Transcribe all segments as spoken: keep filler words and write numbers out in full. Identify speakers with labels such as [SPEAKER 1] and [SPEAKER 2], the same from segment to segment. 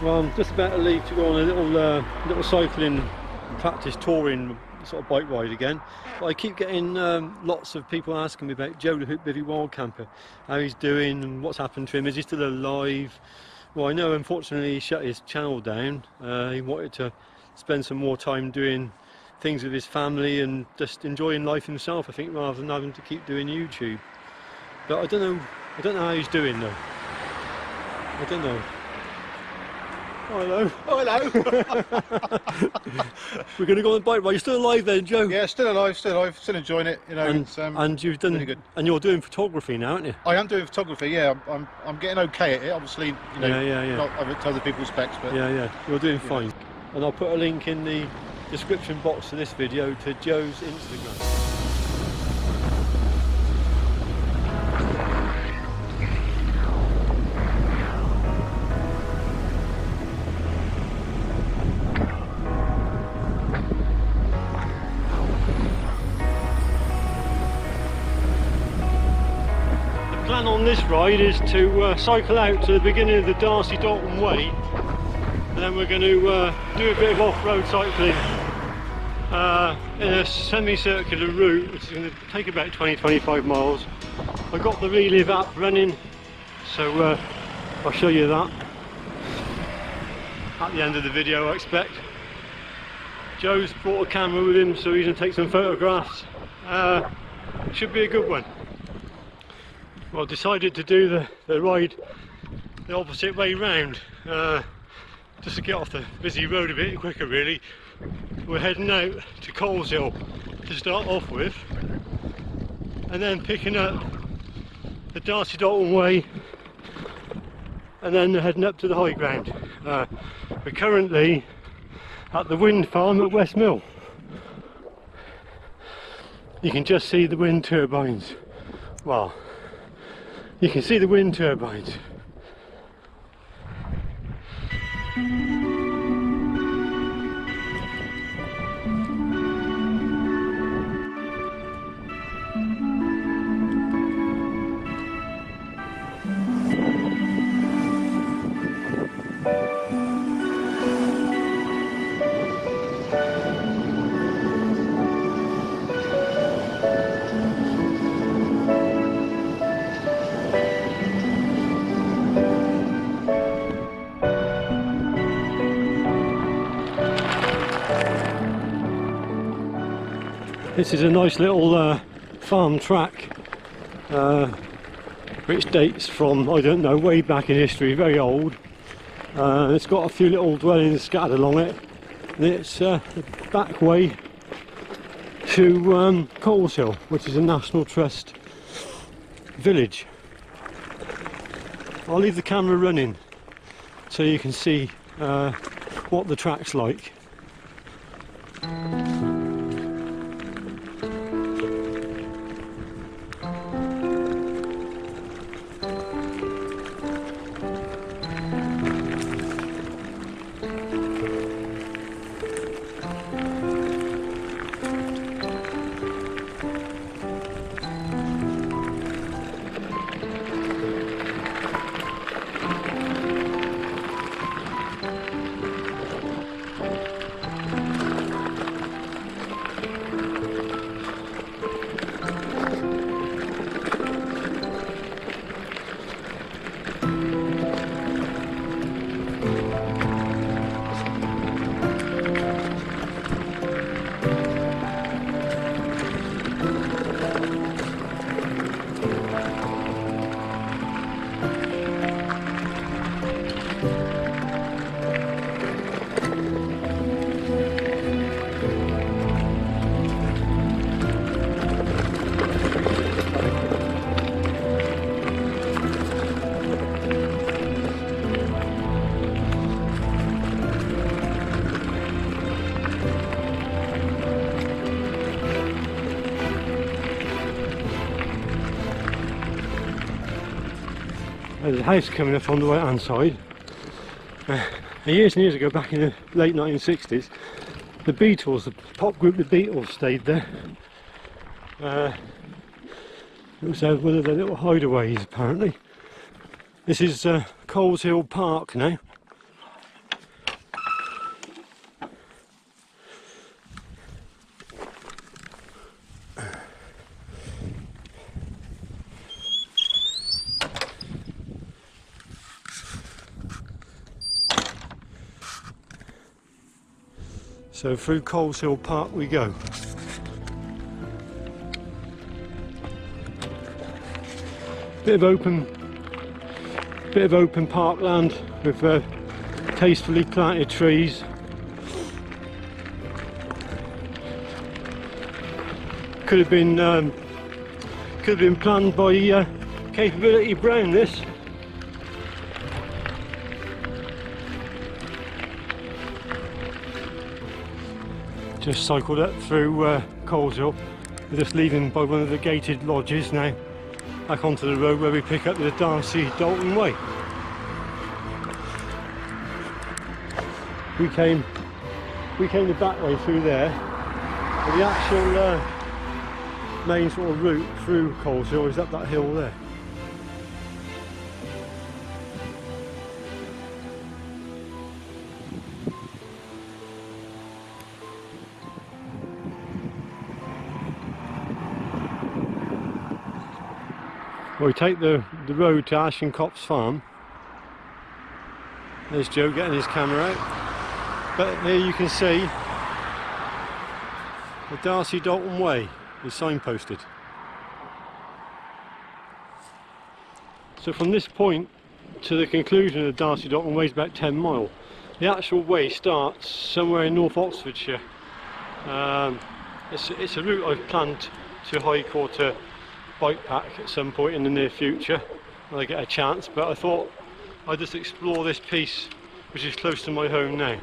[SPEAKER 1] Well, I'm just about to leave to go on a little uh, little cycling practice touring sort of bike ride again. But I keep getting um, lots of people asking me about Joe the Hooped Bivi Wildcamper, how he's doing and what's happened to him. Is he still alive? Well, I know unfortunately he shut his channel down. Uh, he wanted to spend some more time doing things with his family and just enjoying life himself, I think, rather than having to keep doing YouTube. But I don't know, I don't know how he's doing though. I don't know. Oh, hello.
[SPEAKER 2] Oh, hello.
[SPEAKER 1] We're going to go on the bike ride. You're still alive then, Joe?
[SPEAKER 2] Yeah, still alive, still alive, still enjoying it. You know,
[SPEAKER 1] and,
[SPEAKER 2] it's, um,
[SPEAKER 1] and you've done,
[SPEAKER 2] really good.
[SPEAKER 1] And you're doing photography now, aren't you?
[SPEAKER 2] I am doing photography. Yeah, I'm, I'm, I'm getting okay at it. Obviously, you know,
[SPEAKER 1] yeah, yeah, yeah.
[SPEAKER 2] not up to other people's specs, but
[SPEAKER 1] yeah, yeah, you're doing fine.
[SPEAKER 2] Know.
[SPEAKER 1] And I'll put a link in the description box to this video to Joe's Instagram. The plan on this ride is to uh, cycle out to the beginning of the D'Arcy Doulton Way, and then we're going to uh, do a bit of off-road cycling uh, in a semi-circular route, which is going to take about twenty to twenty-five miles. I've got the Relive app running, so uh, I'll show you that at the end of the video, I expect. Joe's brought a camera with him, so he's going to take some photographs. Uh, should be a good one. Well, decided to do the, the ride the opposite way round, uh, just to get off the busy road a bit quicker really. We're heading out to Coleshill to start off with, and then picking up the D'Arcy Doulton Way, and then heading up to the high ground. Uh, we're currently at the wind farm at West Mill. You can just see the wind turbines. Well, you can see the wind turbines. This is a nice little uh, farm track uh, which dates from, I don't know, way back in history, very old. Uh, it's got a few little dwellings scattered along it, and it's uh, the back way to um, Coleshill, which is a National Trust village. I'll leave the camera running so you can see uh, what the track's like. There's a house coming up on the right hand side. Uh, years and years ago, back in the late nineteen sixties, the Beatles, the pop group the Beatles stayed there. Uh, it was uh, one of their little hideaways apparently. This is uh, Coleshill Park now. So through Coleshill Park we go. Bit of open, bit of open parkland with uh, tastefully planted trees. Could have been um, could have been planned by uh, Capability Brown, this. Just cycled up through uh, Coleshill. We're just leaving by one of the gated lodges now, back onto the road where we pick up the D'Arcy Doulton Way. We came, we came the back way through there, but the actual uh, main sort of route through Coleshill is up that hill there. Well, we take the, the road to Ashencopse Farm. There's Joe getting his camera out. But here you can see the D'Arcy Doulton Way is signposted. So from this point to the conclusion of the D'Arcy Doulton Way is about ten mile. The actual way starts somewhere in North Oxfordshire. Um, it's, it's a route I've planned to hike or to bike pack at some point in the near future when I get a chance, but I thought I'd just explore this piece which is close to my home now.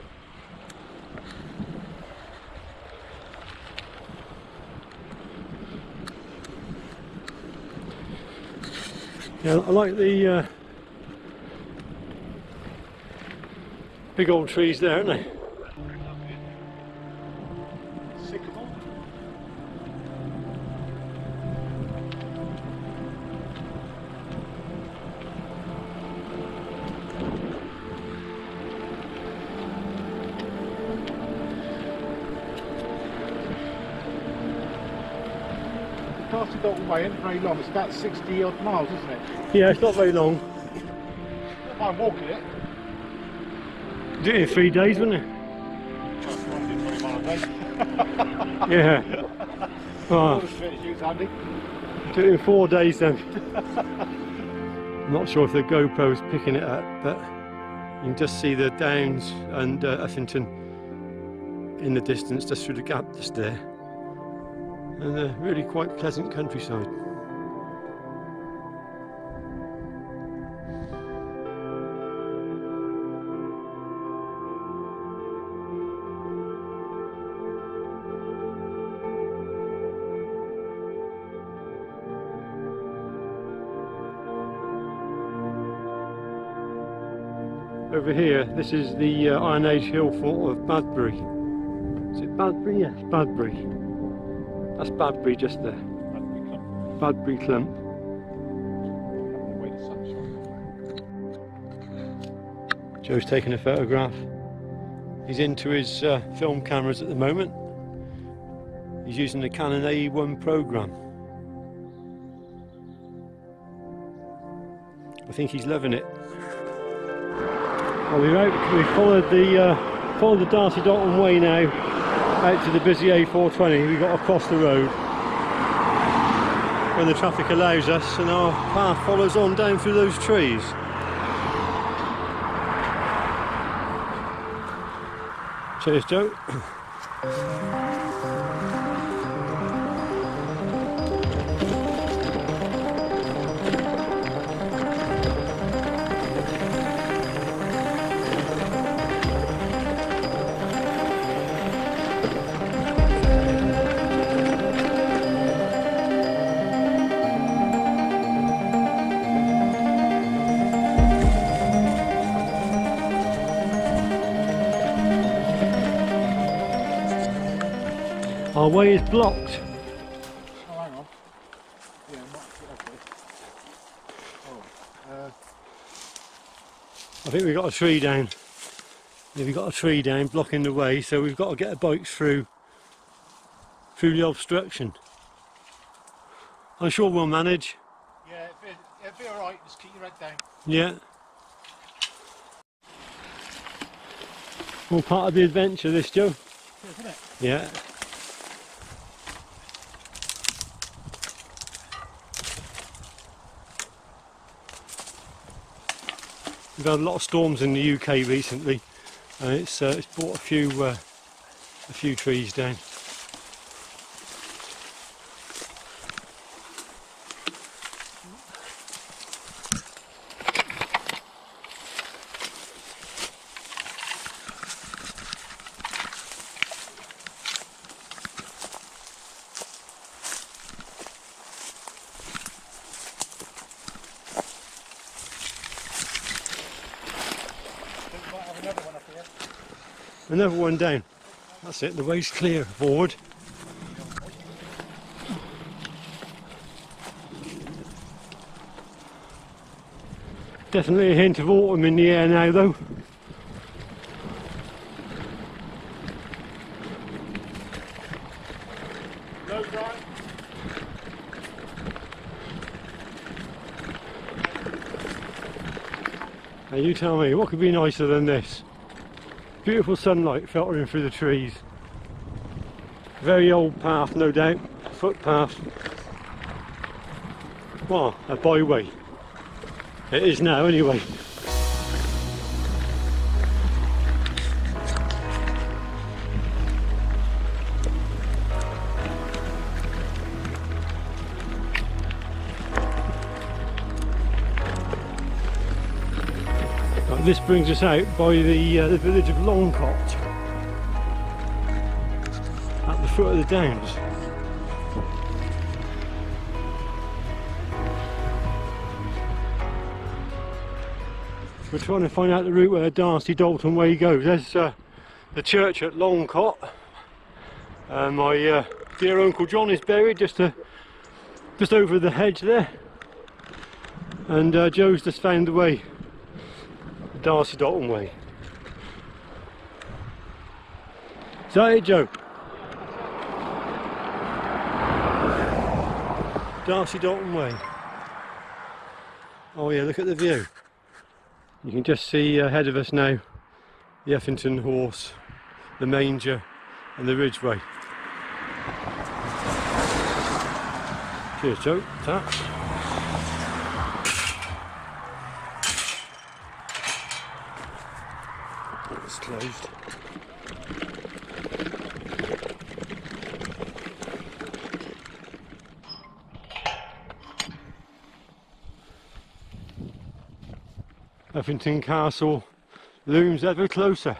[SPEAKER 1] Yeah, I like the uh, big old trees there, aren't they?
[SPEAKER 2] D'Arcy Doulton Way isn't very long, it's about sixty odd miles, isn't it?
[SPEAKER 1] Yeah, it's not very long.
[SPEAKER 2] I'm walking it.
[SPEAKER 1] Did it in three days, wasn't it?
[SPEAKER 2] twenty miles a day.
[SPEAKER 1] Yeah. Oh, do it in four days then. I'm not sure if the GoPro's picking it up, but you can just see the Downs and uh, Uffington in the distance, just through the gap just there. And a really quite pleasant countryside. Over here, this is the uh, Iron Age hill fort of Badbury. Is it Badbury? Yes, Badbury. That's Badbury just there. Badbury Clump. Joe's taking a photograph. He's into his uh, film cameras at the moment. He's using the Canon A E one program. I think he's loving it. Well, we're out, we followed the uh, followed the D'Arcy Doulton Way now, out to the busy A four twenty. We've got to cross the road when the traffic allows us, and our path follows on down through those trees. Cheers, Joe. Our way is blocked.
[SPEAKER 2] Oh, hang on. Yeah, not okay. Oh, uh...
[SPEAKER 1] I think we've got a tree down. Yeah, we've got a tree down blocking the way, so we've got to get the bikes through through the obstruction. I'm sure we'll manage.
[SPEAKER 2] Yeah, it'll be, it'll be alright, just keep your head down.
[SPEAKER 1] Yeah. All part of the adventure, this, Joe.
[SPEAKER 2] isn't it?
[SPEAKER 1] Yeah. We've had a lot of storms in the U K recently, and it's uh, it's brought a few uh, a few trees down. Another one down. That's it, the way's clear forward. Definitely a hint of autumn in the air now though.
[SPEAKER 2] No dry.
[SPEAKER 1] Now you tell me, what could be nicer than this? Beautiful sunlight filtering through the trees. Very old path, no doubt. Footpath. Well, a byway. It is now anyway. This brings us out by the, uh, the village of Longcott, at the foot of the downs. We're trying to find out the route where the D'Arcy Doulton Way goes. There's uh, the church at Longcott. Uh, my uh, dear Uncle John is buried just, to, just over the hedge there, and uh, Joe's just found the way. D'Arcy Doulton Way. Is that it, Joe? D'Arcy Doulton Way. Oh yeah, look at the view. You can just see ahead of us now the Effington horse, the manger and the ridgeway. Cheers, Joe. Taps. It's closed. Effington Castle looms ever closer.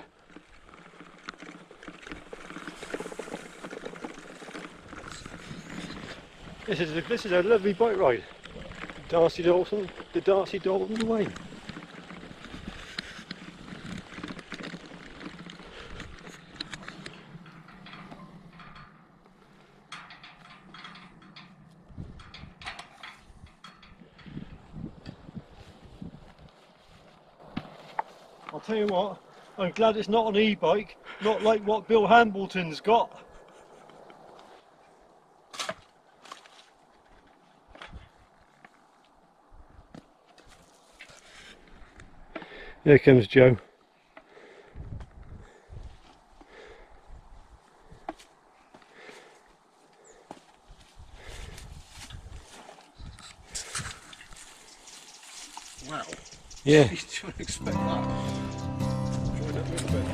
[SPEAKER 1] This is a, this is a lovely bike ride. D'Arcy Doulton, the D'Arcy Doulton Way. I'll tell you what, I'm glad it's not an e-bike, not like what Bill Hambleton's got. Here comes Joe.
[SPEAKER 2] Wow.
[SPEAKER 1] Yeah.
[SPEAKER 2] You don't expect that. Try that a little bit.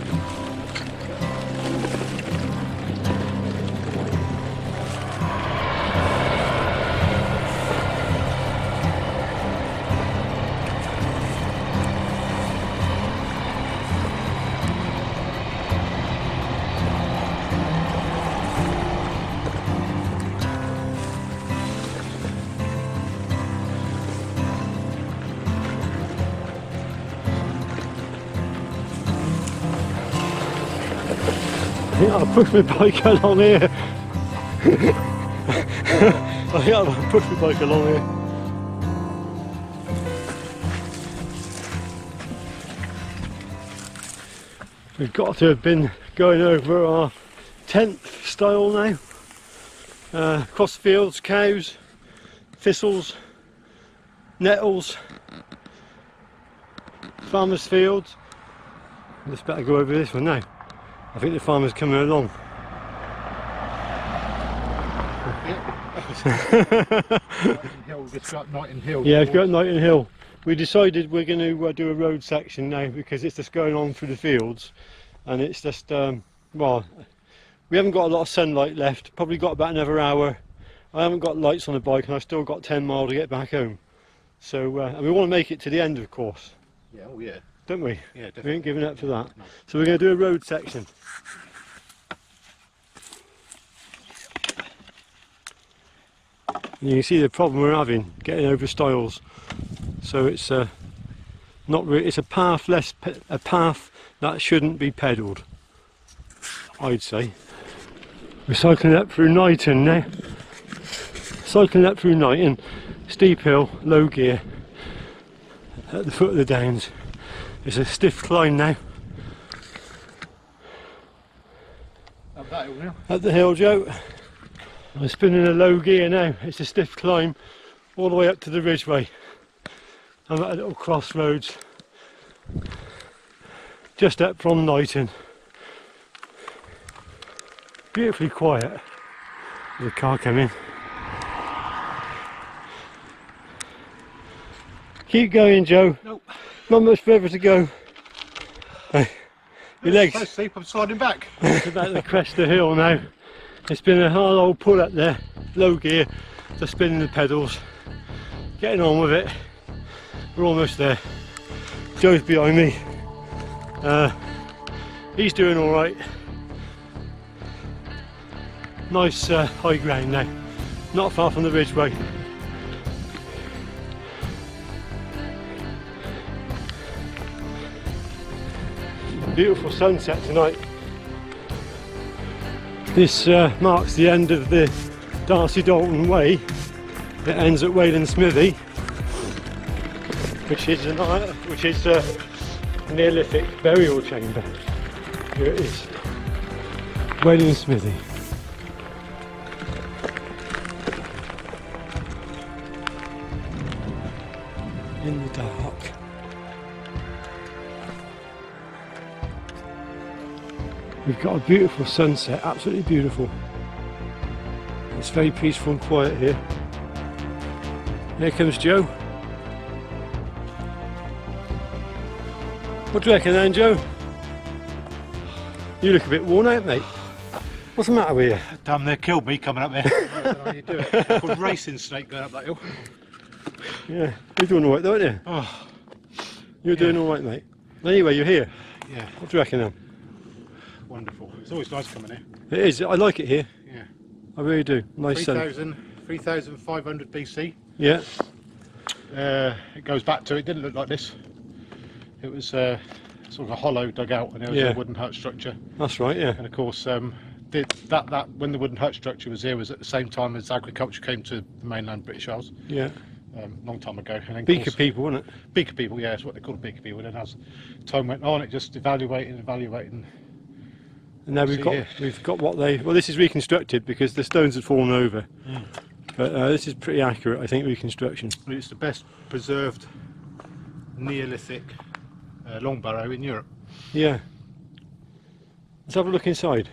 [SPEAKER 1] I think I'll push my bike along here. I think I'll push my bike along here. We've got to have been going over our tenth stile now. Uh, cross fields, cows, thistles, nettles, farmers' fields. Just better go over this one now. I think the farmer's coming along.
[SPEAKER 2] Hill, just got Nightingale Hill.
[SPEAKER 1] Yeah, it's got Nightingale Hill. We decided we're going to uh, do a road section now because it's just going on through the fields, and it's just um, well, we haven't got a lot of sunlight left. Probably got about another hour. I haven't got lights on the bike, and I've still got ten mile to get back home. So, uh, and we want to make it to the end, of course.
[SPEAKER 2] Yeah, oh yeah.
[SPEAKER 1] Don't we?
[SPEAKER 2] Yeah, definitely.
[SPEAKER 1] We ain't giving up for that.
[SPEAKER 2] No.
[SPEAKER 1] So we're going to do a road section. And you can see the problem we're having getting over stiles. So it's uh, not really. It's a path less a path that shouldn't be pedalled, I'd say. We're cycling up through Knighton now. Cycling up through Knighton, steep hill, low gear, at the foot of the downs. It's a stiff climb now.
[SPEAKER 2] Up that hill now.
[SPEAKER 1] Up the hill, Joe. I'm spinning a low gear now. It's a stiff climb all the way up to the ridgeway. I'm at a little crossroads just up from Knighton. Beautifully quiet. There's a car coming. Keep going, Joe.
[SPEAKER 2] Nope.
[SPEAKER 1] Not much further to go. Hey, your legs.
[SPEAKER 2] So steep, I'm sliding back.
[SPEAKER 1] It's about the crest of the hill now. It's been a hard old pull up there, low gear, just spinning the pedals, getting on with it. We're almost there. Joe's behind me. Uh, he's doing all right. Nice uh, high ground now, not far from the ridgeway. Beautiful sunset tonight. This uh, marks the end of the D'Arcy Doulton Way. It ends at Wayland Smithy, which is an uh, which is a Neolithic burial chamber. Here it is, Wayland Smithy. In the dark. We've got a beautiful sunset, absolutely beautiful. It's very peaceful and quiet here. Here comes Joe. What do you reckon then, Joe? You look a bit worn out, mate. What's the matter with you?
[SPEAKER 2] Damn, they killed me coming up there. I don't know how you do it. It's called racing snake going up that hill.
[SPEAKER 1] Yeah, you're doing alright, don't you?
[SPEAKER 2] Oh,
[SPEAKER 1] You're
[SPEAKER 2] yeah.
[SPEAKER 1] doing alright, mate. Anyway, you're here.
[SPEAKER 2] Yeah,
[SPEAKER 1] What do you reckon then?
[SPEAKER 2] wonderful. It's always nice coming here.
[SPEAKER 1] It is, I like it here.
[SPEAKER 2] Yeah.
[SPEAKER 1] I really do. Nice sun.
[SPEAKER 2] three thousand five hundred B C.
[SPEAKER 1] Yeah.
[SPEAKER 2] Uh, it goes back to, it didn't look like this. It was uh, sort of a hollow dugout, and there was
[SPEAKER 1] Yeah.
[SPEAKER 2] a wooden hut structure.
[SPEAKER 1] That's right, yeah.
[SPEAKER 2] And of course, um, did that that when the wooden hut structure was here was at the same time as agriculture came to the mainland British Isles.
[SPEAKER 1] Yeah.
[SPEAKER 2] Um, long time ago. And then of
[SPEAKER 1] Beaker
[SPEAKER 2] course,
[SPEAKER 1] people, wasn't it?
[SPEAKER 2] Beaker people, yeah, that's what they called beaker people. And then as time went on, it just evaluating, evaluating.
[SPEAKER 1] And now we've
[SPEAKER 2] See
[SPEAKER 1] got
[SPEAKER 2] here.
[SPEAKER 1] we've got what they well this is reconstructed because the stones had fallen over.
[SPEAKER 2] Mm.
[SPEAKER 1] But uh, this is pretty accurate, I think, reconstruction.
[SPEAKER 2] It's the best preserved Neolithic uh, long barrow in Europe.
[SPEAKER 1] Yeah. Let's have a look inside.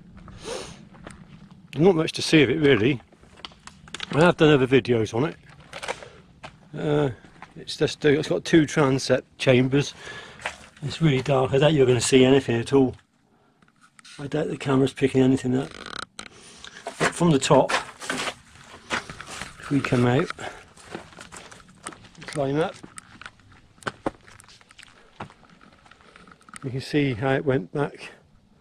[SPEAKER 1] Not much to see of it really. I have done other videos on it. Uh, it's just uh, it's got two transept chambers. It's really dark. I doubt you're going to see anything at all. I doubt the camera's picking anything up. But from the top, if we come out, climb up, you can see how it went back.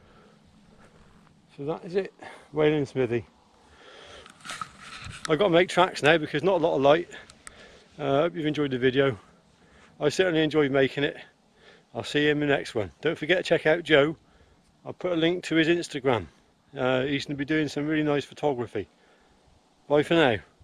[SPEAKER 1] So that is it, Wayland Smithy. I've got to make tracks now because not a lot of light. I uh, hope you've enjoyed the video. I certainly enjoyed making it. I'll see you in the next one. Don't forget to check out Joe. I'll put a link to his Instagram. Uh, he's going to be doing some really nice photography. Bye for now.